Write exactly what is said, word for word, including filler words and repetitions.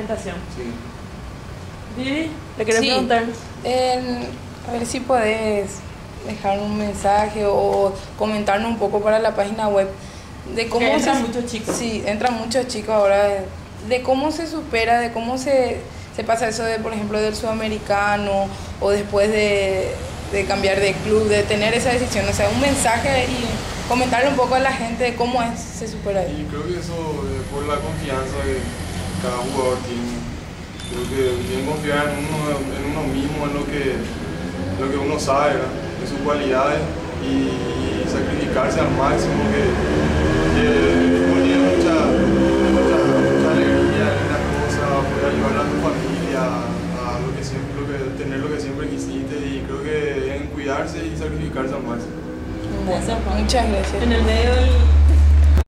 alimentación. Sí. Vivi, ¿le querés Sí. preguntar? En- a ver si podés dejar un mensaje o comentarnos un poco para la página web de cómo Que entran se- muchos chicos. Sí, entran muchos chicos ahora de, de cómo se supera, de cómo se, se pasa eso de, por ejemplo, del sudamericano o después de, de cambiar de club, de tener esa decisión, o sea, un mensaje y comentarle un poco a la gente de cómo es, se supera eso. Y creo que eso, eh, por la confianza que cada jugador tiene, creo que tienen que confiar en uno, en uno mismo, en lo que, lo que uno sabe, ¿verdad? En sus cualidades y, y sacrificarse al máximo, que, que ponía mucha, mucha, mucha alegría en las cosas, poder ayudar a tu familia, a lo que siempre, lo que, tener lo que siempre quisiste, y creo que en cuidarse y sacrificarse al máximo. Bueno, muchas gracias. En el medio de